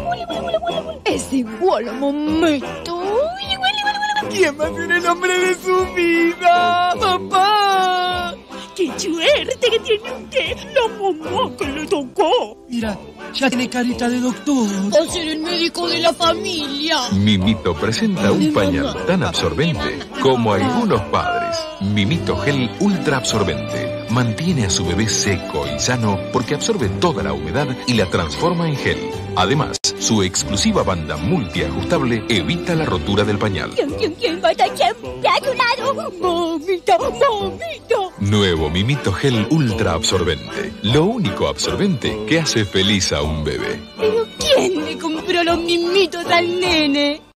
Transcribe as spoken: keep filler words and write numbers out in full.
Es igual a Momito. ¿Quién va a ser el hombre de su vida, papá? ¡Qué suerte que tiene usted! ¡La mamá que le tocó! Mira, ya tiene carita de doctor. ¡Va a ser el médico de la familia! Mimito presenta un pañal tan absorbente como algunos padres. Mimito Gel Ultra Absorbente. Mantiene a su bebé seco y sano porque absorbe toda la humedad y la transforma en gel. Además, su exclusiva banda multiajustable evita la rotura del pañal. ¿Quién, quién, quién va a estar siempre a tu lado? ¡Mamita, mamita! Nuevo Mimito Gel Ultra Absorbente. Lo único absorbente que hace feliz a un bebé. ¿Pero quién le compró los mimitos al nene?